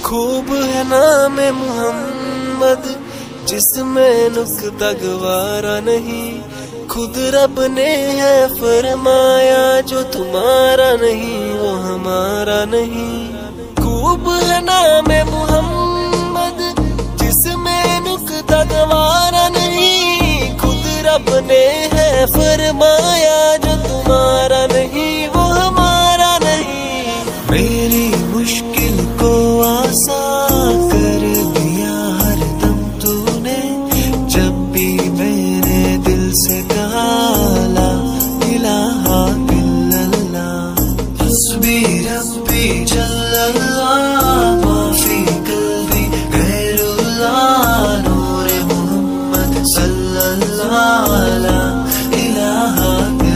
खूब है नाम मोहम्मद जिसमें नुक्ता गवारा नहीं, खुद रब ने है फरमाया जो तुम्हारा नहीं वो हमारा नहीं। खूब है नाम मोहम्मद जिसमें नुक्ता गवारा नहीं, खुद रब ने है फरमाया जो तुम्हारा नहीं वो हमारा नहीं। मेरी मुश्किल को आसान कर दिया हर दम तूने, जब भी मेरे दिल से कहा ला इलाहा इल्लल्लाह। हस्बी रब्बी जल्लल्लाह माफी कल्बी गैरुल्लाह, नूरे मोहम्मद सल्लल्लाहु अलैहि इलाहा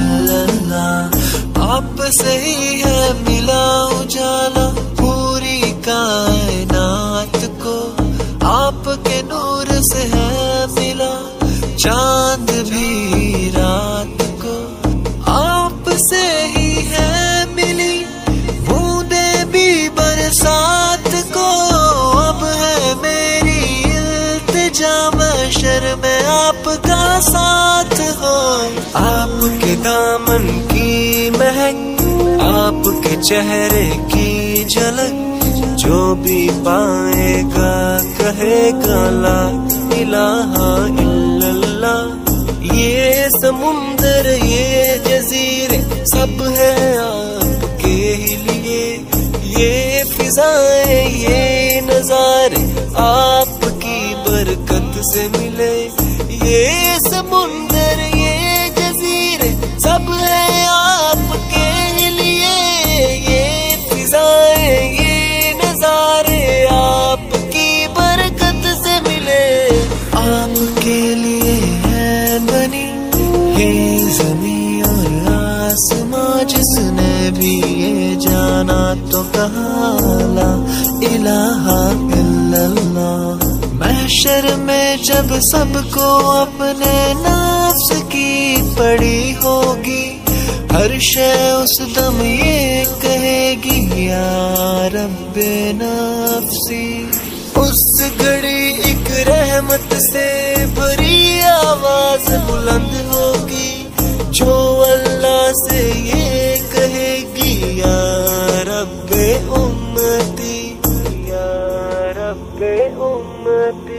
इल्लल्लाह। आप से ही है मिला उजाला पूरी कायनात को, आपके नूर से है मिला चांद भी रात को। आप से ही है मिली बूंदे भी बरसात को, अब है मेरी इल्तिजा महशर में आपका साथ हो। आपके दामन की महक, आपके चेहरे की झलक, जो भी पाएगा कहेगा ला इलाहा इल्लल्लाह। ये समुंदर ये जजीरे सब है आपके ही लिए, ये फिजाएं ये नजारे आपकी बरकत से मिले। ये समुंदर ये जजीरे सब है आपके ही लिए, ये फिजाएं ये नजारे आपकी बरकत से मिले। आपके लिए है बनी ये ज़मीं और आसमां, जिसने भी ये जाना तो कहा ला इलाहा इल्लल्लाह। महशर में जब सबको अपने नफ्स की पड़ी होगी, हर शय उस दम ये कहेगी या रब्बे नफ्सी। उस घड़ी एक रहमत से भरी आवाज बुलंद होगी, जो अल्लाह से ये कहेगी या रब्बे उम्मती, या रब्बे उम्मती।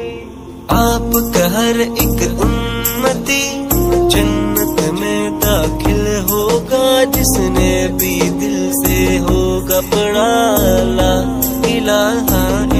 आपका हर एक उम्मती जन्नत में दाखिल होगा, जिसने भी दिल से होगा पढ़ा ला इलाहा